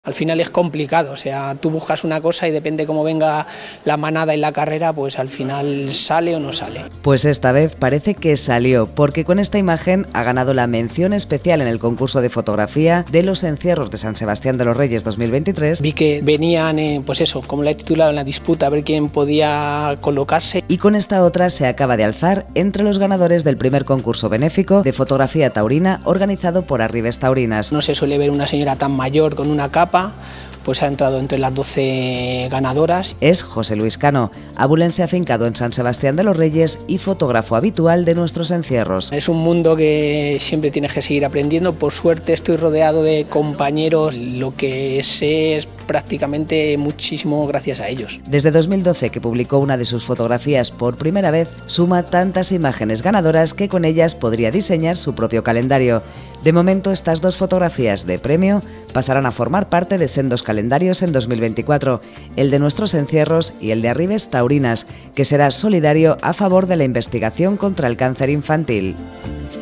Al final es complicado, o sea, tú buscas una cosa y depende cómo venga la manada y la carrera, pues al final sale o no sale. Pues esta vez parece que salió, porque con esta imagen ha ganado la mención especial en el concurso de fotografía de los encierros de San Sebastián de los Reyes 2023. Vi que venían, pues eso, como la he titulado, en la disputa, a ver quién podía colocarse. Y con esta otra se acaba de alzar entre los ganadores del primer concurso benéfico de fotografía taurina organizado por Arribes Taurinas. No se suele ver una señora tan mayor con una capa, pues ha entrado entre las 12 ganadoras. Es José Luis Cano, abulense afincado en San Sebastián de los Reyes y fotógrafo habitual de nuestros encierros. Es un mundo que siempre tienes que seguir aprendiendo. Por suerte estoy rodeado de compañeros, lo que sé es prácticamente muchísimo gracias a ellos. Desde 2012, que publicó una de sus fotografías por primera vez, suma tantas imágenes ganadoras que con ellas podría diseñar su propio calendario. De momento, estas dos fotografías de premio pasarán a formar parte de sendos calendarios en 2024, el de nuestros encierros y el de Arribes Taurinas, que será solidario a favor de la investigación contra el cáncer infantil.